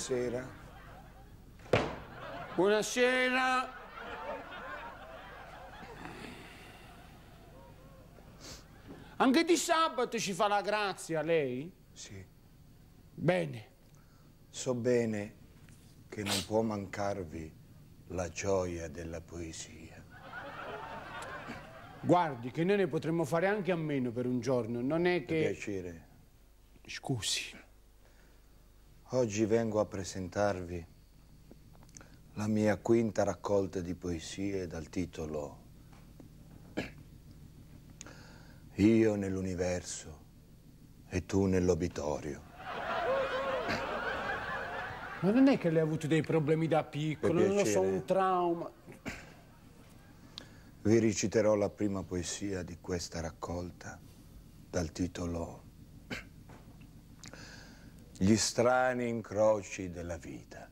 Buonasera. Buonasera. Anche di sabato ci fa la grazia, lei? Sì. Bene. So bene che non può mancarvi la gioia della poesia. Guardi, che noi ne potremmo fare anche a meno per un giorno, non è Per che... piacere. Scusi. Oggi vengo a presentarvi la mia quinta raccolta di poesie dal titolo Io nell'universo e tu nell'obitorio. Ma non è che lei ha avuto dei problemi da piccolo, non lo so, un trauma. Vi reciterò la prima poesia di questa raccolta dal titolo Gli strani incroci della vita.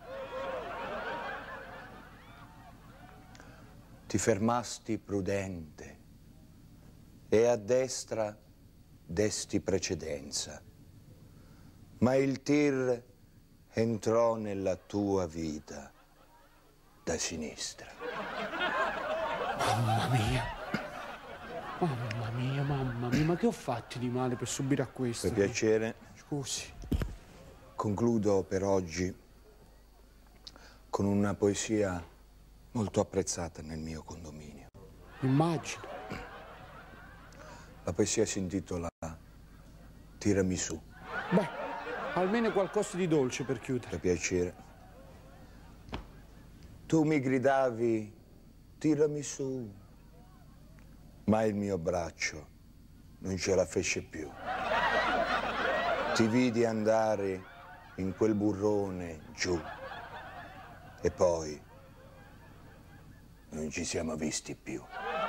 Ti fermasti prudente e a destra desti precedenza, ma il tir entrò nella tua vita da sinistra. Mamma mia. Mamma mia, mamma mia, ma che ho fatto di male per subire a questo? Per piacere. Scusi. Concludo per oggi con una poesia molto apprezzata nel mio condominio. Immagino. La poesia si intitola Tirami su. Beh, almeno qualcosa di dolce per chiudere. Per piacere. Tu mi gridavi, tirami su, ma il mio braccio non ce la fece più. Ti vidi andare in quel burrone giù e poi non ci siamo visti più.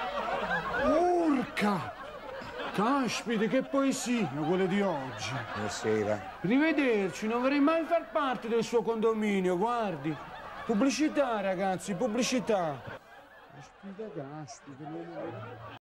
Urca! Caspita, che poesia quella di oggi. Buonasera. Arrivederci, non vorrei mai far parte del suo condominio, guardi. Pubblicità, ragazzi, pubblicità. Caspita, caspita.